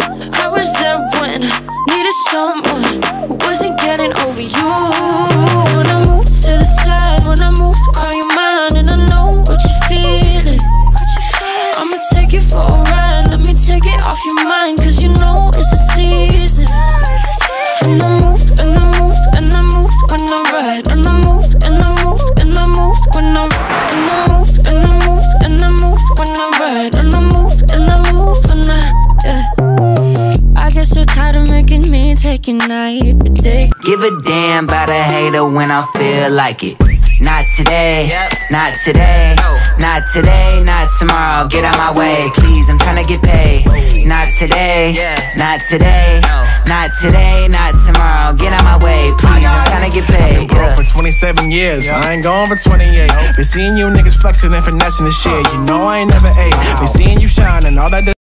I was there when needed someone who wasn't getting over you. When I move to the side, when I move, call you mine, and I know what you're feeling. I'ma take you for a ride, let me take it off your mind, cause you know it's a season. And I move, and I move, and I move when I ride, and I move, and I move, and I move when I ride, and I move, and I move, and I move when I ride, and I move, and I move when I get so tired of making me take your night ridiculous. Give a damn about a hater when I feel like it. Not today, not today, not today, not tomorrow. Get out my way, please, I'm tryna get paid. Not today, not today, not today, not tomorrow. Get out my way, please, I'm tryna get paid. I've been broke for 27 years, I ain't going for 28. Been seeing you niggas flexing and finessing the shit. You know I ain't never ate. Been seeing you shining, all that